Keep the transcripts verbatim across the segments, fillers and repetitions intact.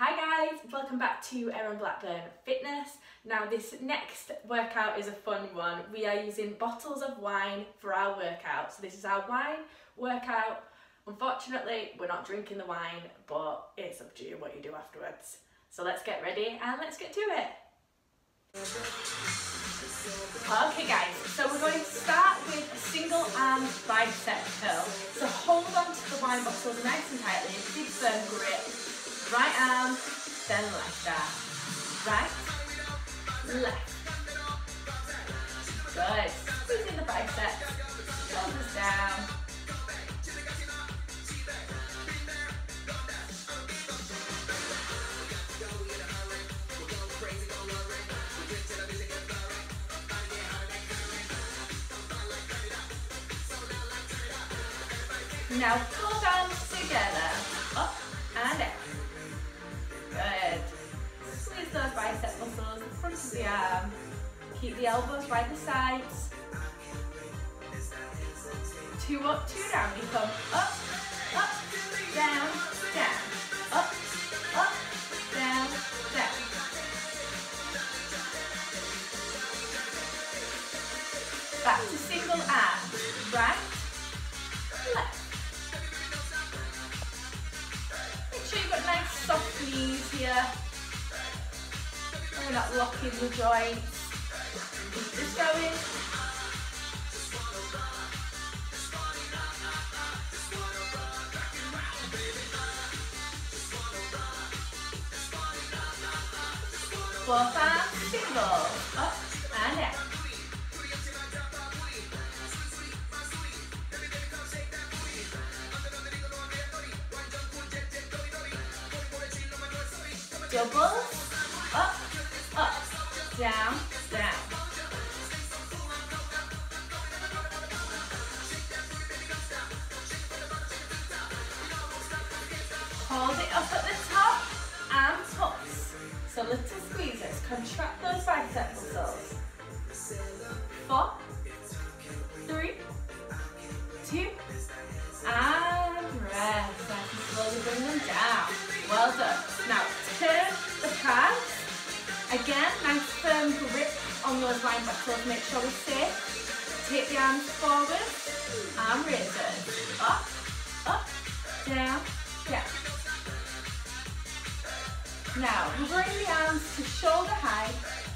Hi guys, welcome back to Erin Blackburn Fitness. Now this next workout is a fun one. We are using bottles of wine for our workout. So this is our wine workout. Unfortunately, we're not drinking the wine, but it's up to you what you do afterwards. So let's get ready and let's get to it. Okay guys, so we're going to start with a single arm bicep curl. So hold on to the wine bottles nice and tightly, big firm grip. Right arm, then left arm. Right, left. Good. Squeezing the biceps, shoulders down. Now pull arms together, up and down. Good. Squeeze those bicep muscles, the front of the arm. Keep the elbows by the sides. Two up, two down. You come up, up, down, down. Up, up, down, down. Back to single arm. Right, left. Make sure you've got nice soft knees here. And we're not locking the joints. Keep this going. Both arms, single, up and down. Doubles, up, up, down, down. Hold it up at the top and pulse. So little squeezes, contract those bicep muscles. Four, three, two, and rest. Nice and slowly bring them down. Well done. Now turn the calves. Again, nice firm grip on those wine bottles. Make sure we're safe. Take the arms forward. Arm raises. Up, up, down, down. Now, we bring the arms to shoulder height.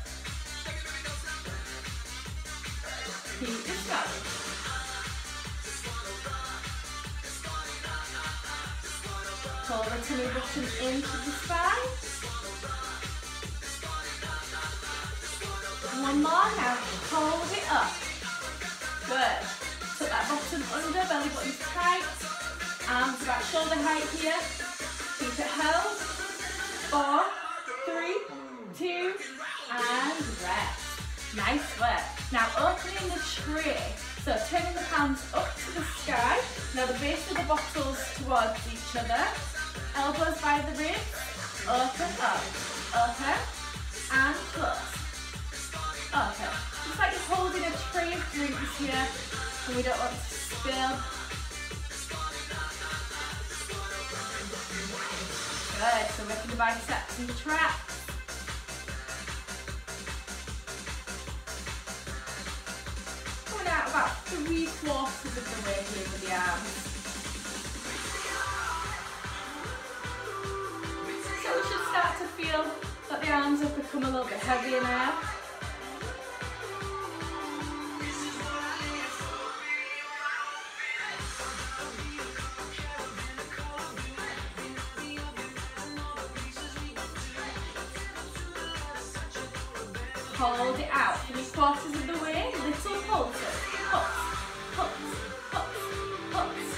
Keep this going. Pull the tummy button into the spine. One more now. Hold it up. Good. Put that bottom under, belly button tight. Arms about shoulder height here. Keep it held. Four, three, two, and rest. Nice work. Now opening the tray. So turning the palms up to the sky. Now the base of the bottles towards each other. Elbows by the ribs. Open up. Open and close. Open. Just like you're holding a tray of drinks here. And we don't want to spill. Good. So working the biceps and the traps. Coming out about three quarters of the way here with the arms. So we should start to feel that the arms have become a little bit heavier now. Hold it out, three quarters of the way, little pulses, pulse, pulse, pulse, pulse.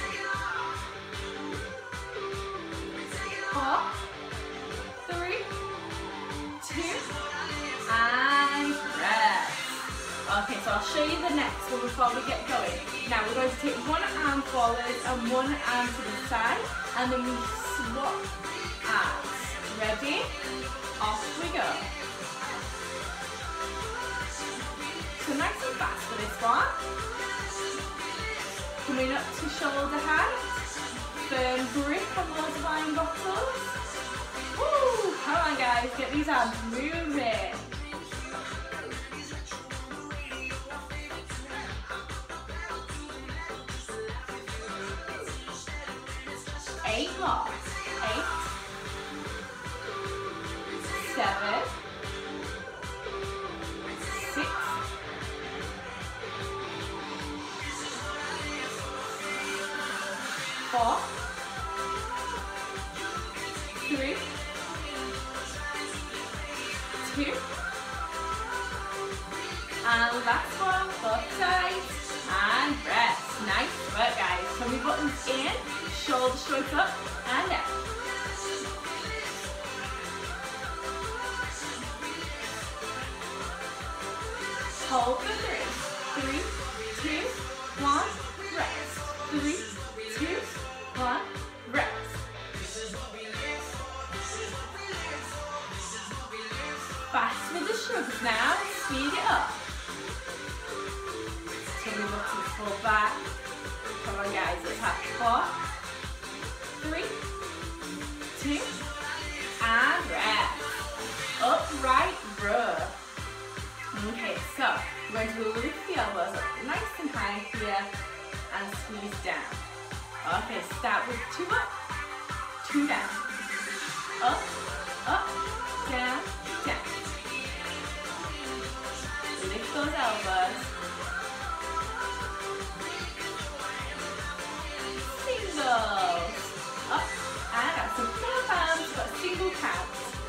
Four, three, two, and rest. Okay, so I'll show you the next one before we get going. Now we're going to take one arm forward and one arm to the side, and then we swap arms. Ready? Off we go. So nice and fast for this one. Coming up to shoulder height. Firm grip on those wine bottles. Woo! these arms moving. Eight more. Eight. Seven. Six. Four. Three. Two. And last one. Both sides. And rest. Nice work, guys. Tummy buttons in. Shoulder straight up and down. Hold for three. Three, two, one, rest. Three, two, one, rest. Fast with the shrugs now. Speed it up. Tummy buttons pull back. Come on, guys. Let's have four. Three, two, and rest. Upright row. Okay, so we're going to lift the elbows up nice and high here and squeeze down. Okay, start with two up, two down. Up, up, down, down. Lift those elbows. Singles. Up and out. So both arms, but single count.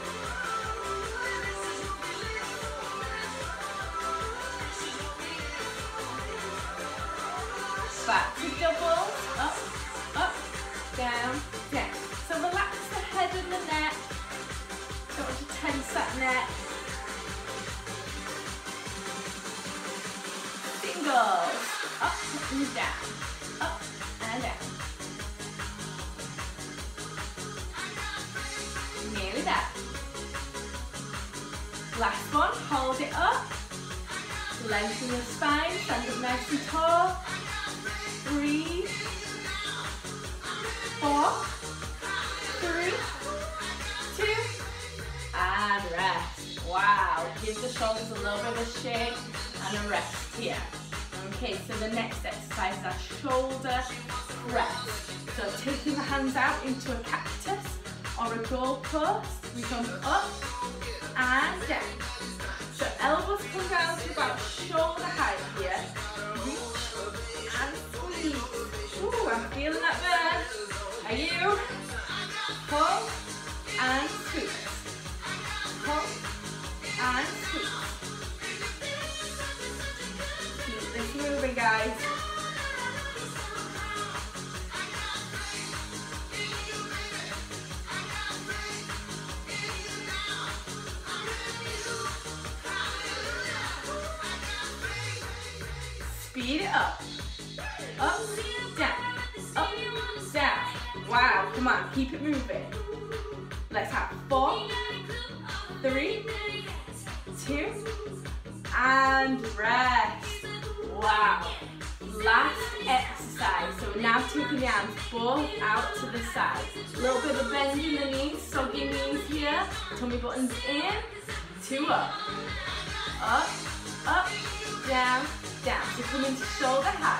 Back to doubles. Up, up, down, down. So relax the head and the neck. Don't want to tense that neck. Singles. Up and down. Up and down. Nearly there. Last one, hold it up. Lengthen your spine, stand up nice and tall. Breathe. Four, three, two, and rest. Wow, give the shoulders a little bit of a shake and a rest here. Okay, so the next exercise is our shoulder press. So taking the hands out into a cactus or a goalpost, we come up and down. So elbows come down to about shoulder height here. Reach and squeeze. Ooh, I'm feeling that there. Are you? Pull and squeeze. Pull and squeeze. Keep this moving, guys. Speed it up. Up, down, up, down. Wow, come on, keep it moving. Let's have four, three, two, and rest. Wow. Last exercise. So we're now taking the arms both out to the side. A little bit of bend in the knees, soggy knees here. Tummy buttons in, two up. Up, up, down, down. So come into shoulder height.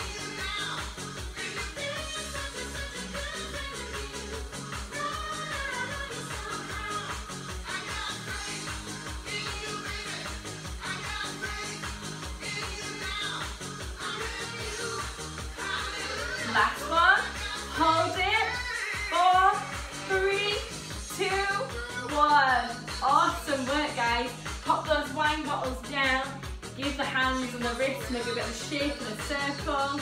Last one. Hold it. Four, three, two, one. Awesome work, guys. Pop those wine bottles down. Give the hands and the wrists maybe a bit of a shape in a circle.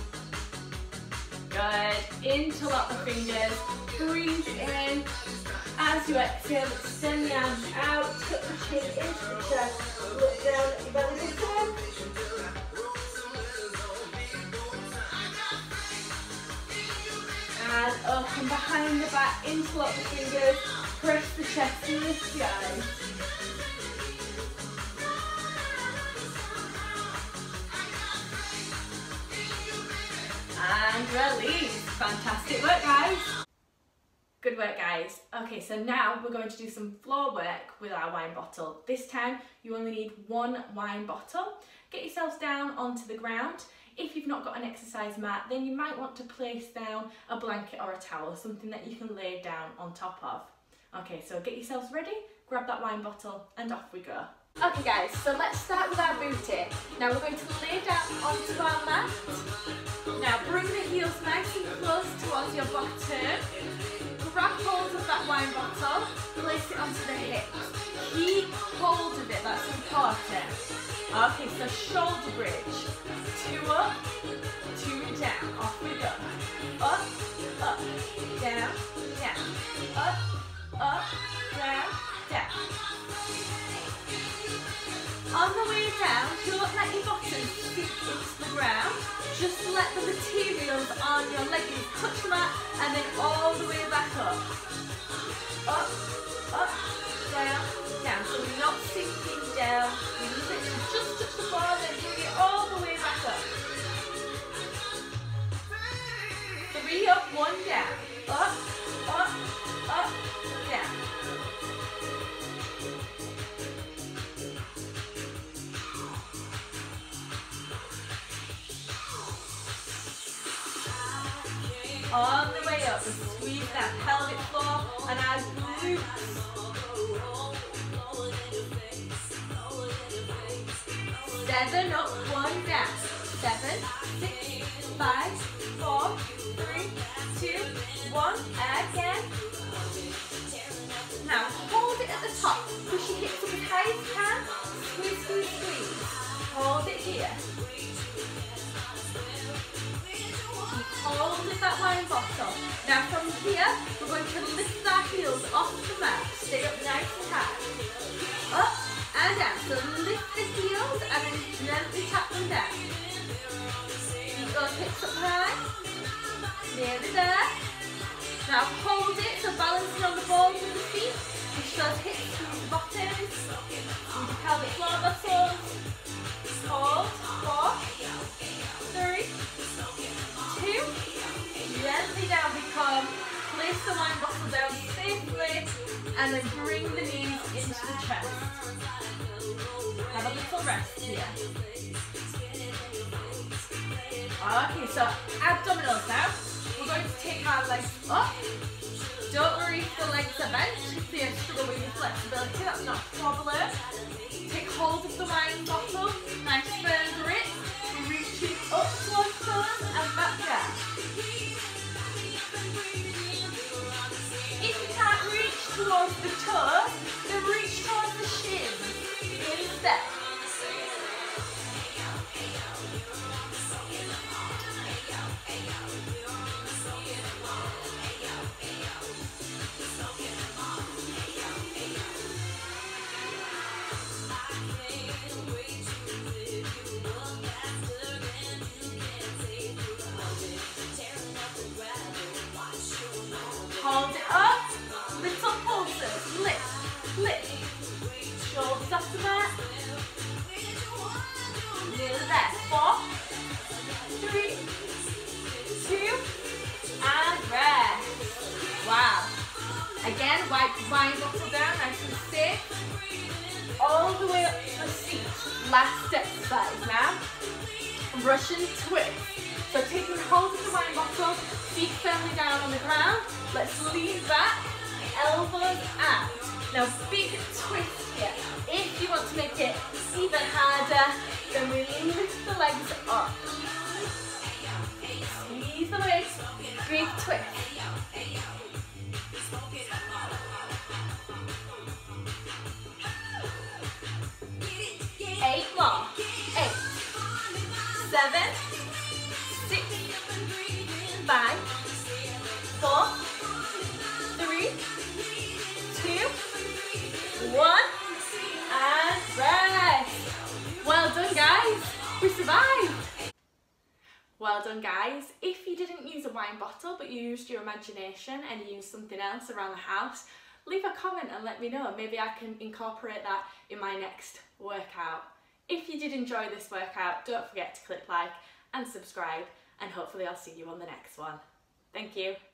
Good. Interlock the fingers. Breathe in. As you exhale, extend the arms out. Tuck the chin into the chest. Look down at your belly button. And open behind the back. Interlock the fingers. Press the chest and lift the eyes. And release. Fantastic work, guys. Good work, guys. Okay, so now we're going to do some floor work with our wine bottle. This time you only need one wine bottle. Get yourselves down onto the ground. If you've not got an exercise mat, then you might want to place down a blanket or a towel, something that you can lay down on top of. Okay, so get yourselves ready, grab that wine bottle, and off we go. Okay guys, so let's start with our booty. Now we're going to lay down onto our mat. Now bring the heels nice and close towards your bottom. Grab hold of that wine bottle, place it onto the hips. Keep hold of it, that's important. Okay, so shoulder bridge. Two up, two down. Off we go. Up, up, down, down. Up, up, down, down. On the way down, don't let your bottom sink into the ground. Just let the materials on your leggings touch the mat and then all the way back up. Up, up, down, down. So we're not sinking down. We literally just touch the floor and then bring it all the way back up. Three up, one down. Up, up, up, down. On the way up, squeeze that pelvic floor and our glutes. Seven up, one down. Seven, six, five, four, three, two, one. Again. Now hold it at the top. Push your hips up as high as you can. Squeeze, squeeze, squeeze. Hold it here. Hold it, that wine bottle. Now from here, we're going to lift our heels off the mat. Stay up nice and high. Up and down. So lift the heels and then gently tap them down. Keep those hips up high. Nearly there. Now hold it, so balancing on the balls of the feet. Push those hips to the bottoms. Use your pelvic floor muscles. Hold. Four. Three. Two. Gently down we come. Place the wine bottle down safely and then bring the knees into the chest. Have a little rest here. Okay, so abdominals now. We're going to take our legs up. Don't worry if the legs are bent. If you struggle with your flexibility, that's not a problem. Take hold of the wine bottle. Nice firm grip. Reaching up towards toes and back down. If you can't reach towards the toes, then reach towards the shins instead. Hold it up, little pulses, lift, lift, shoulders off the mat, nearly there, four, three, two, and rest. Wow. Again, wipe the wine bottle down, nice and safe, all the way up to the seat. Last exercise now, Russian twist. So taking hold of the wine bottle, feet firmly down on the ground. Let's lean back, elbows out. Now big twist here. If you want to make it even harder, then we lift the legs up. Squeeze the waist, big twist. Eight more. Eight. Seven. Six. Five. Four. Three. Two. One. And rest. Well done, guys. We survived. Well done, guys. If you didn't use a wine bottle but you used your imagination and you used something else around the house, leave a comment and let me know. Maybe I can incorporate that in my next workout. If you did enjoy this workout, don't forget to click like and subscribe, and hopefully I'll see you on the next one. Thank you.